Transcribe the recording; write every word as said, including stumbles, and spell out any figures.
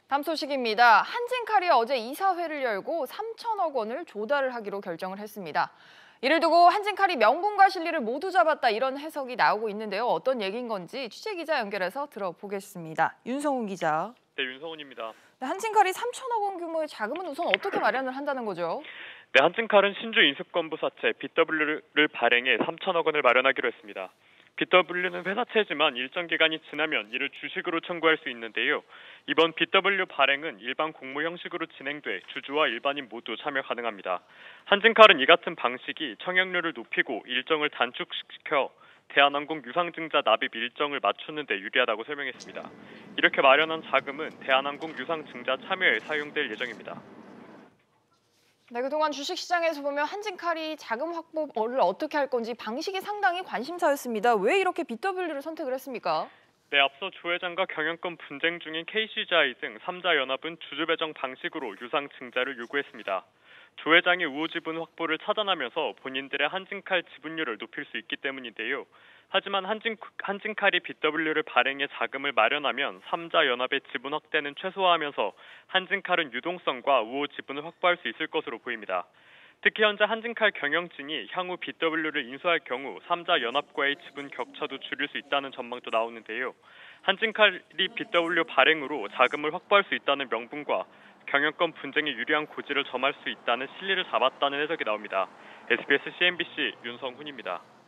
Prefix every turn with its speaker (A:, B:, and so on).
A: 다음 소식입니다. 한진칼이 어제 이사회를 열고 삼천억 원을 조달을 하기로 결정을 했습니다. 이를 두고 한진칼이 명분과 실리를 모두 잡았다 이런 해석이 나오고 있는데요. 어떤 얘기인 건지 취재기자 연결해서 들어보겠습니다. 윤성훈 기자.
B: 네, 윤성훈입니다.
A: 네, 한진칼이 삼천억 원 규모의 자금은 우선 어떻게 마련을 한다는 거죠?
B: 네, 한진칼은 신주 인수권부사채 비더블유를 발행해 삼천억 원을 마련하기로 했습니다. 비더블유는 회사채지만 일정 기간이 지나면 이를 주식으로 청구할 수 있는데요. 이번 비더블유 발행은 일반 공모 형식으로 진행돼 주주와 일반인 모두 참여 가능합니다. 한진칼은 이 같은 방식이 청약률을 높이고 일정을 단축시켜 대한항공 유상증자 납입 일정을 맞추는 데 유리하다고 설명했습니다. 이렇게 마련한 자금은 대한항공 유상증자 참여에 사용될 예정입니다.
A: 네, 그동안 주식시장에서 보면 한진칼이 자금 확보를 어떻게 할 건지 방식이 상당히 관심사였습니다. 왜 이렇게 비더블유를 선택을 했습니까?
B: 네, 앞서 조 회장과 경영권 분쟁 중인 케이씨지아이 등 삼자 연합은 주주 배정 방식으로 유상 증자를 요구했습니다. 조 회장의 우호 지분 확보를 차단하면서 본인들의 한진칼 지분율을 높일 수 있기 때문인데요. 하지만 한진, 한진칼이 비더블유를 발행해 자금을 마련하면 삼자 연합의 지분 확대는 최소화하면서 한진칼은 유동성과 우호 지분을 확보할 수 있을 것으로 보입니다. 특히 현재 한진칼 경영진이 향후 비더블유를 인수할 경우 삼자 연합과의 지분 격차도 줄일 수 있다는 전망도 나오는데요. 한진칼이 비더블유 발행으로 자금을 확보할 수 있다는 명분과 경영권 분쟁에 유리한 고지를 점할 수 있다는 실리를 잡았다는 해석이 나옵니다. 에스비에스 씨엔비씨 윤성훈입니다.